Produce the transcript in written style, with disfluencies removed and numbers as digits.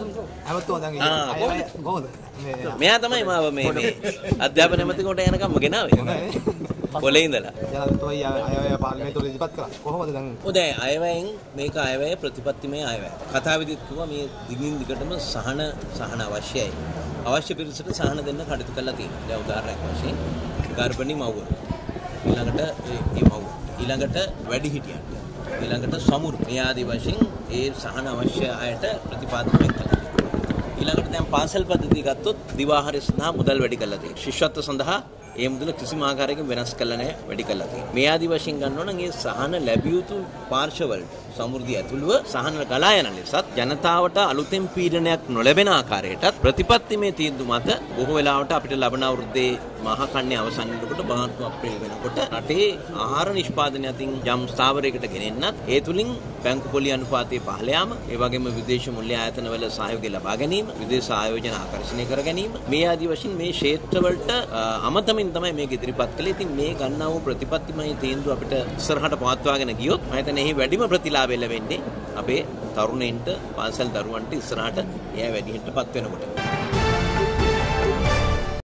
ඇමතුම දැන් අය කොහොමද මෙයා තමයි මාව මේ අධ්‍යාපන ඇමතිකොට යනකම් ගෙනාවේ කොලේ ඉඳලා ජනාධිපතිතුමා අයවැය පාර්ලිමේන්තුවට ඉදිරිපත් කළා කොහොමද දැන් දැන් අයවැයෙන් මේක අයවැය ප්‍රතිපත්තිමය අයවැය කතා විදිහටම මේ දිගින් දිගටම සහන අවශ්‍යයි අවශ්‍ය පිරිසට සහන දෙන්න කටයුතු කරලා තියෙනවා දැන් උදාහරණයක් වශයෙන් ගර්භණී මව්වරු ඊළඟට මේ මව් ඊළඟට වැඩිහිටියන්ට ඊළඟට සමුරු මේ ආදී වශයෙන් ඒ සහන අවශ්‍ය අයට ප්‍රතිපාදනය කළා ඊළඟට දැන් පාසල් පද්ධතිය ගත්තොත් දිවාහාරය සඳහා මුදල් වැඩි කරලා තියෙනවා ශිෂ්‍යත්ව සඳහා ඒ මුදල කිසිම ආකාරයකින් වෙනස් කළා නැහැ වැඩි කළා තියෙනවා මේ ආදී වශයෙන් ගන්නවා නම් ඒ සහන ලැබිය යුතු පාර්ශවවල සමෘද්ධිය ඇතුළුව සහන ගලා යන ලෙසත් ජනතාවට අලුතෙන් පීඩනයක් නොලැබෙන ආකාරයටත් ප්‍රතිපත්තිමය තීන්දුව මත බොහෝ වෙලාවට අපිට ලබන අවුරුද්දේ මහා කන්නේ අවසන් වෙනකොට මාර්තු අප්‍රේල් වෙනකොට රටේ ආහාර නිෂ්පාදනය අතින් යම් ස්ථාවරයකට ගෙනෙන්නත් ඒ තුලින් බැංකු පොලි අනුපාතය පහළ යාම ඒ වගේම විදේශ මුල්‍ය ආයතන වල සහයෝගය ලබා ගැනීම විදේශ ආයෝජන ආකර්ෂණය කර ගැනීම මේ ආදී වශයෙන් මේ ක්ෂේත්‍රවලට අමතමින් තමයි මේක ඉදිරිපත් කළේ. ඉතින් මේ ගන්නා වූ ප්‍රතිපත්තිමය තීන්දුව අපිට ඉස්සරහට පවත්වාගෙන ගියොත් මම හිතන්නේ එහි වැඩිම ප්‍රතිලාභය ලැබෙන්නේ අපේ තරුණයින්ට පාසල් දරුවන්ට ඉස්සරහට එයා වැඩිහිටපත් වෙනකොට.